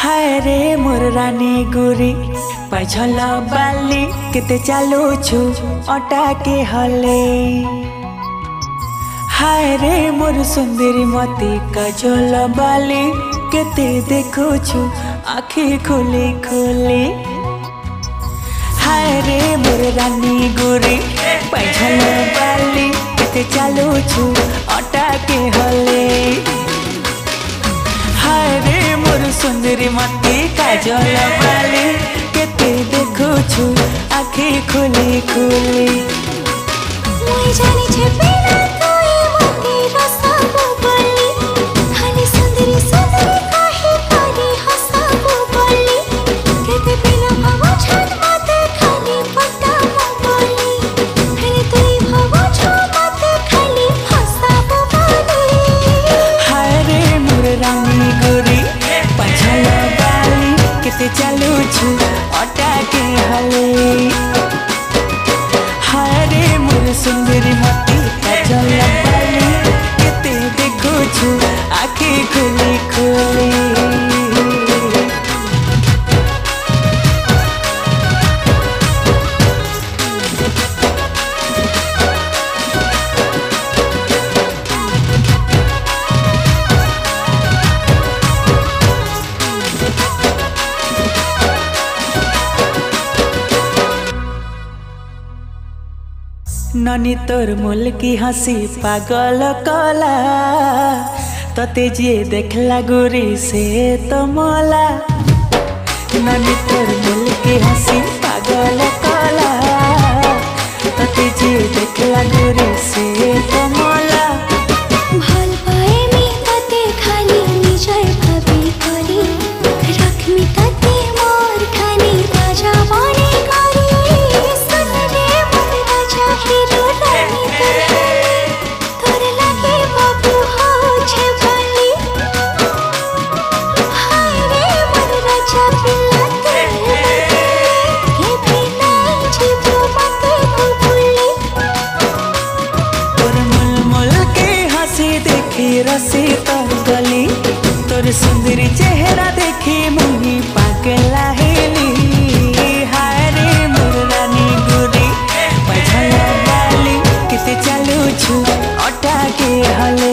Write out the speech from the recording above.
हाय रे मोर रानी गोरी पाछल बाली केते चालू छु अटा के हले। हाय रे मोर सुंदरी मती काजल बाली केते देखो छु आखी खोली खोली। हाय रे मोर रानी गोरी पाछल बाली केते चालू छु अटा के हले। हाय रे मोर सुंदरी मती काजल बाली केते देखो छु आखी खोली खोली। मुई जानी छे बिना कोई मती रसाबो बोली खाली सुंदरी सुंदरी काहे करी हसाबो बोली केते बिना भावो छत मते खाली पटाबो बोली खाली तुई भावो छ मते खाली हसाबो बोली। हाय रे मोर रानी गोरी पाछल बाली केते चालू छु अटा के हले। हाय रे मोर सुंदरी मती काजल बाली केते देखो छु आखी खोली खोली। ननी तोर मुल की हंसी पागल कला तते जे देखला गोरी से तो मोला। ननी तोर मुल की हंसी पागल कला तते जे देखला गोरी से तो मोला। ভাল পায়ে মি তাতে খালি নিজের ভাবি করি রাখমি তাতে মোর খানি রাজা বনে করি সুনলে মোর রাজা হিরো রানী তোর লাগে বাবু হচ্ছে বলি। হায় রে মোর রাজা পিলাতে কে বিনা জীব মতে ভুলি। तोर मुल मुल के हंसी देखी रसी तोर गली तोर सुंदरी चेहरा देखी मुही पागला हेली। हाय रे मोर रानी गोरी पाछल बाली केते चालू छु अटा के हले।